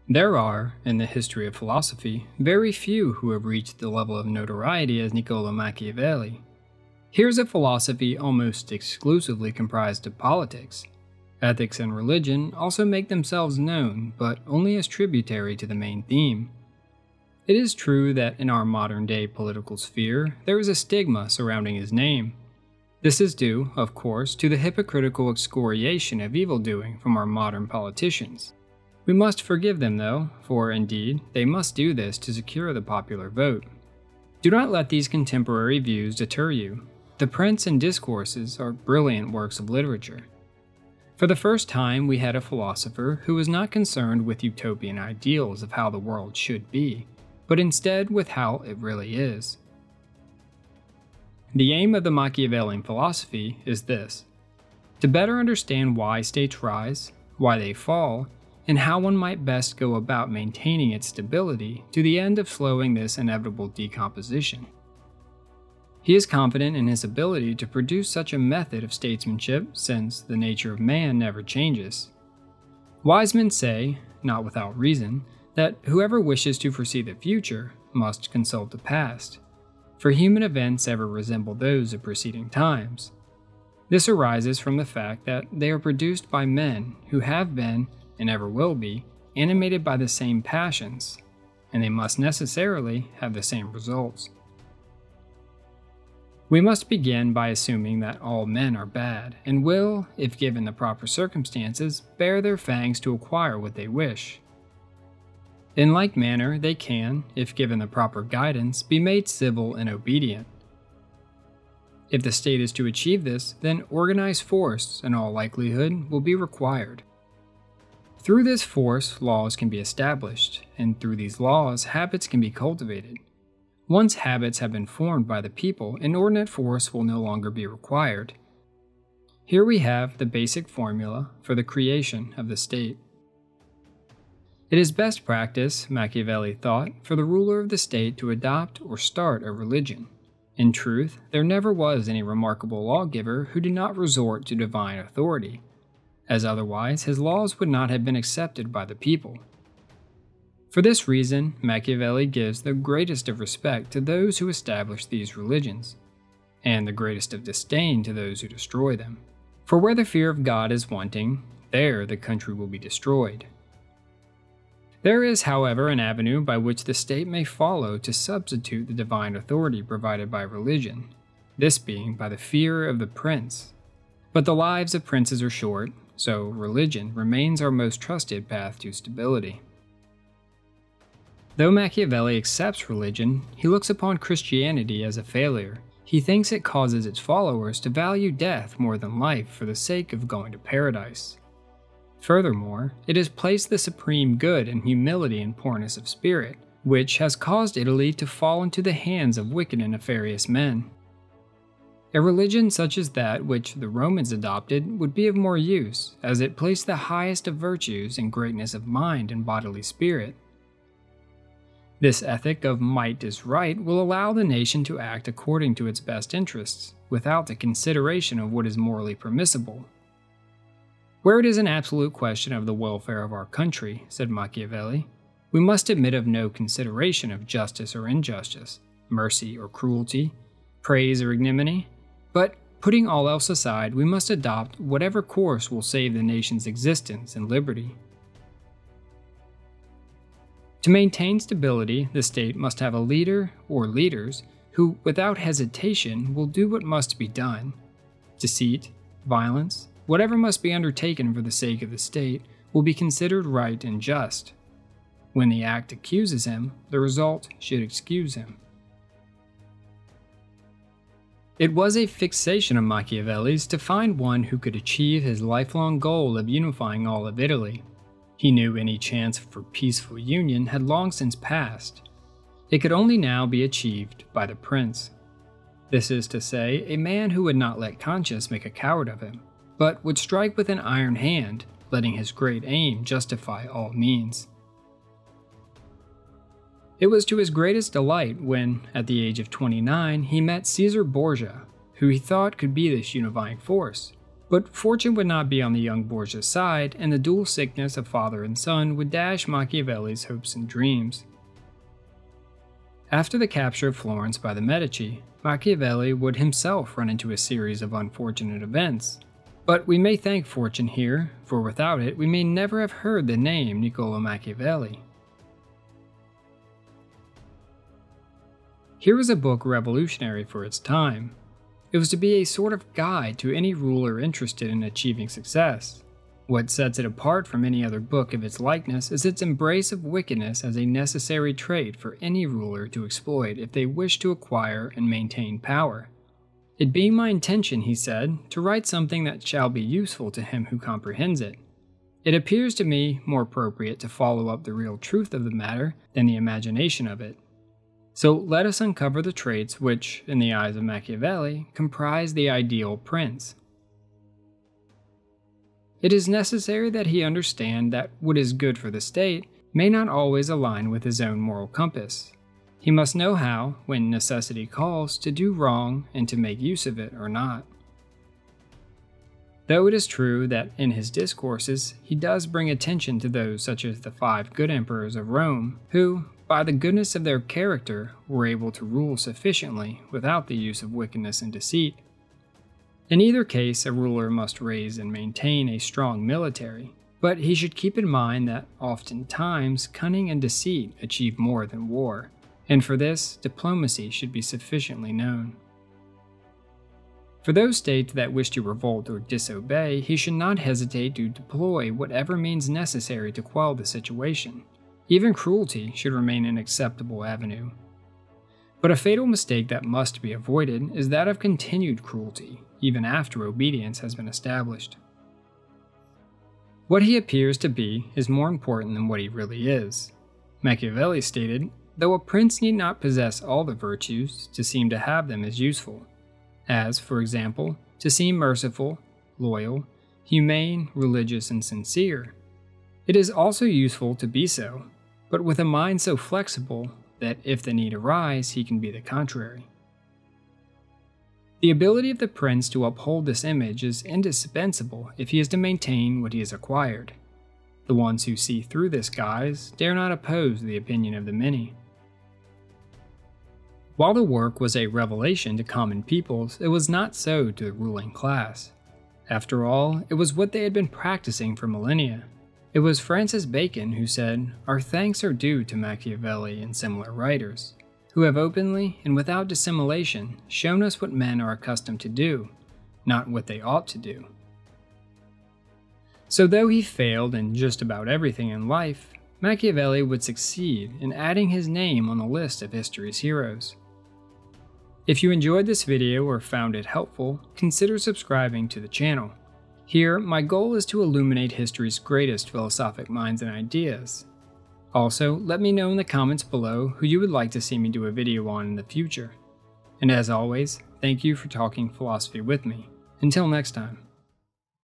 There are, in the history of philosophy, very few who have reached the level of notoriety as Niccolo Machiavelli. Here's a philosophy almost exclusively comprised of politics. Ethics and religion also make themselves known, but only as tributary to the main theme. It is true that in our modern-day political sphere, there is a stigma surrounding his name. This is due, of course, to the hypocritical excoriation of evildoing from our modern politicians. We must forgive them though, for indeed, they must do this to secure the popular vote. Do not let these contemporary views deter you. The Prince and Discourses are brilliant works of literature. For the first time, we had a philosopher who was not concerned with utopian ideals of how the world should be, but instead with how it really is. The aim of the Machiavellian philosophy is this: to better understand why states rise, why they fall, and how one might best go about maintaining its stability to the end of slowing this inevitable decomposition. He is confident in his ability to produce such a method of statesmanship since the nature of man never changes. Wise men say, not without reason, that whoever wishes to foresee the future must consult the past, for human events ever resemble those of preceding times. This arises from the fact that they are produced by men who have been, and ever will be, animated by the same passions, and they must necessarily have the same results. We must begin by assuming that all men are bad, and will, if given the proper circumstances, bare their fangs to acquire what they wish. In like manner, they can, if given the proper guidance, be made civil and obedient. If the state is to achieve this, then organized force, in all likelihood, will be required. Through this force, laws can be established, and through these laws, habits can be cultivated. Once habits have been formed by the people, inordinate force will no longer be required. Here we have the basic formula for the creation of the state. It is best practice, Machiavelli thought, for the ruler of the state to adopt or start a religion. In truth, there never was any remarkable lawgiver who did not resort to divine authority, as otherwise his laws would not have been accepted by the people. For this reason, Machiavelli gives the greatest of respect to those who establish these religions, and the greatest of disdain to those who destroy them. For where the fear of God is wanting, there the country will be destroyed. There is, however, an avenue by which the state may follow to substitute the divine authority provided by religion, this being by the fear of the prince. But the lives of princes are short, so religion remains our most trusted path to stability. Though Machiavelli accepts religion, he looks upon Christianity as a failure. He thinks it causes its followers to value death more than life for the sake of going to paradise. Furthermore, it has placed the supreme good in humility and poorness of spirit, which has caused Italy to fall into the hands of wicked and nefarious men. A religion such as that which the Romans adopted would be of more use, as it placed the highest of virtues in greatness of mind and bodily spirit. This ethic of might is right will allow the nation to act according to its best interests, without the consideration of what is morally permissible. Where it is an absolute question of the welfare of our country, said Machiavelli, we must admit of no consideration of justice or injustice, mercy or cruelty, praise or ignominy, but putting all else aside, we must adopt whatever course will save the nation's existence and liberty. To maintain stability, the state must have a leader or leaders who, without hesitation, will do what must be done. Deceit, violence, whatever must be undertaken for the sake of the state will be considered right and just. When the act accuses him, the result should excuse him. It was a fixation of Machiavelli's to find one who could achieve his lifelong goal of unifying all of Italy. He knew any chance for peaceful union had long since passed. It could only now be achieved by the prince. This is to say, a man who would not let conscience make a coward of him, but would strike with an iron hand, letting his great aim justify all means. It was to his greatest delight when, at the age of 29, he met Caesar Borgia, who he thought could be this unifying force. But fortune would not be on the young Borgia's side, and the dual sickness of father and son would dash Machiavelli's hopes and dreams. After the capture of Florence by the Medici, Machiavelli would himself run into a series of unfortunate events. But we may thank fortune here, for without it we may never have heard the name Niccolo Machiavelli. Here was a book revolutionary for its time. It was to be a sort of guide to any ruler interested in achieving success. What sets it apart from any other book of its likeness is its embrace of wickedness as a necessary trait for any ruler to exploit if they wish to acquire and maintain power. It being my intention, he said, to write something that shall be useful to him who comprehends it, it appears to me more appropriate to follow up the real truth of the matter than the imagination of it. So let us uncover the traits which, in the eyes of Machiavelli, comprise the ideal prince. It is necessary that he understand that what is good for the state may not always align with his own moral compass. He must know how, when necessity calls, to do wrong and to make use of it or not. Though it is true that in his discourses he does bring attention to those such as the 5 good emperors of Rome, who, by the goodness of their character, were able to rule sufficiently without the use of wickedness and deceit. In either case, a ruler must raise and maintain a strong military, but he should keep in mind that oftentimes cunning and deceit achieve more than war, and for this, diplomacy should be sufficiently known. For those states that wish to revolt or disobey, he should not hesitate to deploy whatever means necessary to quell the situation. Even cruelty should remain an acceptable avenue. But a fatal mistake that must be avoided is that of continued cruelty, even after obedience has been established. What he appears to be is more important than what he really is. Machiavelli stated, though a prince need not possess all the virtues, to seem to have them is useful, as, for example, to seem merciful, loyal, humane, religious, and sincere. It is also useful to be so, but with a mind so flexible that if the need arise, he can be the contrary. The ability of the prince to uphold this image is indispensable if he is to maintain what he has acquired. The ones who see through this guise dare not oppose the opinion of the many. While the work was a revelation to common peoples, it was not so to the ruling class. After all, it was what they had been practicing for millennia. It was Francis Bacon who said, "Our thanks are due to Machiavelli and similar writers, who have openly and without dissimulation shown us what men are accustomed to do, not what they ought to do." So though he failed in just about everything in life, Machiavelli would succeed in adding his name on the list of history's heroes. If you enjoyed this video or found it helpful, consider subscribing to the channel. Here, my goal is to illuminate history's greatest philosophic minds and ideas. Also, let me know in the comments below who you would like to see me do a video on in the future. And as always, thank you for talking philosophy with me. Until next time.